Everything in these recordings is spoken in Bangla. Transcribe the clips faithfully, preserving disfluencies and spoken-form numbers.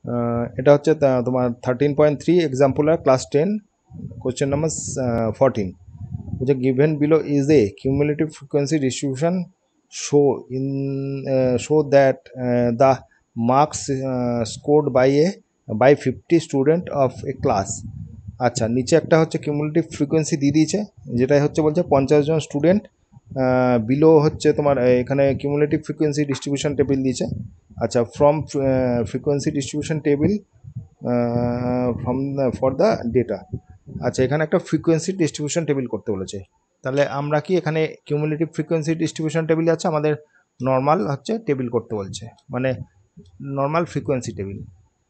এটা হচ্ছে তোমার থার্টিন পয়েন্ট থ্রি এক্সাম্পল আর class ten question number fourteen, which are given below is a cumulative frequency distribution show in uh, show that uh, the marks uh, scored by a by fifty student of a class. আচ্ছা, নিচে একটা হচ্ছে কিউমুলেটিভ ফ্রিকোয়েন্সি দিয়ে দিয়েছে, যেটাই হচ্ছে বলছে পঞ্চাশ জন স্টুডেন্ট বিলো হচ্ছে তোমার এখানে কিউমুলেটিভ ফ্রিকোয়েন্সি ডিস্ট্রিবিউশন টেবিল দিয়েছে। আচ্ছা, from frequency distribution table from for the data. আচ্ছা, এখানে একটা ফ্রিকোয়েন্সি ডিস্ট্রিবিউশন টেবিল করতে বলেছে। তাহলে আমরা কি এখানে কিউমুলেটিভ ফ্রিকোয়েন্সি ডিস্ট্রিবিউশন টেবিল আছে, আমাদের নর্মাল হচ্ছে টেবিল করতে বলছে, মানে নর্মাল ফ্রিকোয়েন্সি টেবিল।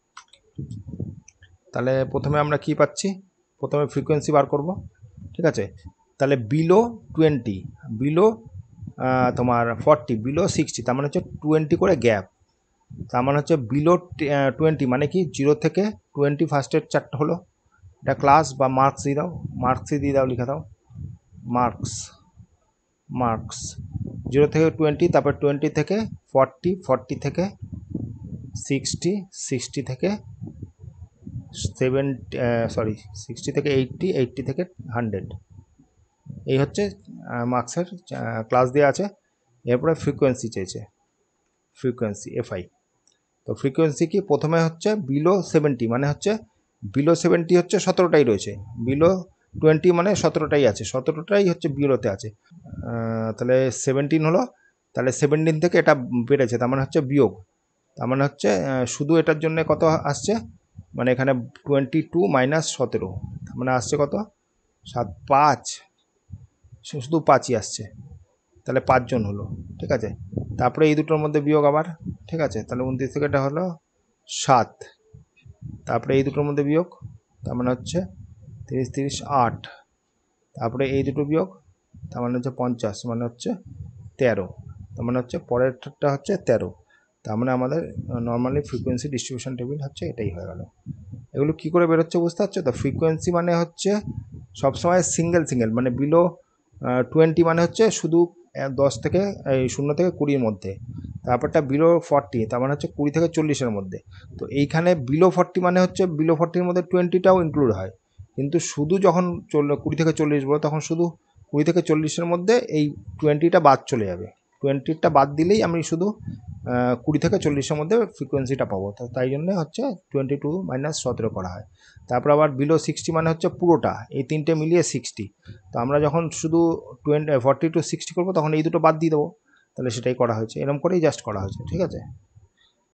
তাহলে প্রথমে আমরা কি পাচ্ছি, প্রথমে ফ্রিকোয়েন্সি বার করব, ঠিক আছে। তাহলে বিলো টোয়েন্টি, বিলো তোমার ফর্টি, বিলো সিক্সটি, তার মানে হচ্ছে টোয়েন্টি করে গ্যাপ। তার মানে হচ্ছে বিলো টোয়েন্টি মানে কি জিরো থেকে টোয়েন্টি ফার্স্টের চারটা হলো, এটা ক্লাস বা মার্কস দিয়ে দাও, মার্কসই দিয়ে দাও, লিখে দাও মার্কস, মার্কস জিরো থেকে টোয়েন্টি, তারপর টোয়েন্টি থেকে ফর্টি, ফর্টি থেকে সিক্সটি, সিক্সটি থেকে সেভেন্টি, সরি সিক্সটি থেকে এইটটি, এইটটি থেকে হান্ড্রেড। এই হচ্ছে মার্কসের ক্লাস দেওয়া আছে। এরপরে ফ্রিকোয়েন্সি চেয়েছে, ফ্রিকোয়েন্সি এফআই। তো ফ্রিকোয়েন্সি কি, প্রথমে হচ্ছে বিলো সেভেন্টি মানে হচ্ছে বিলো সেভেন্টি হচ্ছে সতেরোটাই রয়েছে, বিলো টোয়েন্টি মানে সতেরোটাই আছে, সতেরোটাই হচ্ছে বিলোতে আছে। তাহলে সেভেন্টিন হলো, তাহলে সেভেন্টিন থেকে এটা বেড়েছে, তার মানে হচ্ছে বিয়োগ, তার মানে হচ্ছে শুধু এটার জন্য কত আসছে, মানে এখানে টোয়েন্টি টু মাইনাস সতেরো, মানে আসছে কত, সাত, পাঁচ, শুধু পাঁচই আসছে, তাহলে পাঁচজন হলো, ঠিক আছে। তারপরে এই দুটোর মধ্যে বিয়োগ আবার, ঠিক আছে, তাহলে উনত্রিশ থেকে এটা হলো সাত, তারপরে এই দুটোর মধ্যে বিয়োগ, তার মানে হচ্ছে তিরিশ, তিরিশ, আট, তারপরে এই দুটো বিয়োগ, তার মানে হচ্ছে পঞ্চাশ, মানে হচ্ছে তেরো, তার মানে হচ্ছে পরেরটা হচ্ছে তেরো। তার মানে আমাদের নর্মালি ফ্রিকোয়েন্সি ডিস্ট্রিবিউশন টেবিল হচ্ছে এটাই হয়ে গেল। এগুলো কী করে বেরোচ্ছে বুঝতে পারছো তো? ফ্রিকোয়েন্সি মানে হচ্ছে সবসময় সিঙ্গেল সিঙ্গেল, মানে বিলো টোয়েন্টি মানে হচ্ছে শুধু দশ থেকে এই শূন্য থেকে কুড়ির মধ্যে, তারপরটা বিলো ফর্টি তার মানে হচ্ছে কুড়ি থেকে চল্লিশের মধ্যে। তো এইখানে বিলো ফর্টি মানে হচ্ছে বিলো ফর্টির মধ্যে টোয়েন্টিটাও ইনক্লুড হয়, কিন্তু শুধু যখন চল কুড়ি থেকে চল্লিশ বলো তখন শুধু কুড়ি থেকে চল্লিশের মধ্যে এই টোয়েন্টিটা বাদ চলে যাবে, টোয়েন্টিটা বাদ দিলেই আমি শুধু কুড়ি থেকে চল্লিশের মধ্যে ফ্রিকোয়েন্সিটা পাবো। তো তাই জন্য হচ্ছে টোয়েন্টি টু মাইনাস সতেরো করা হয়। তারপর আবার বিলো সিক্সটি মানে হচ্ছে পুরোটা, এই তিনটে মিলিয়ে সিক্সটি। তো আমরা যখন শুধু টোয়েন্টি ফর্টি টু সিক্সটি করবো তখন এই দুটো বাদ দিয়ে দেবো, তাহলে সেটাই করা হয়েছে, এরকম করেই জাস্ট করা হয়েছে, ঠিক আছে।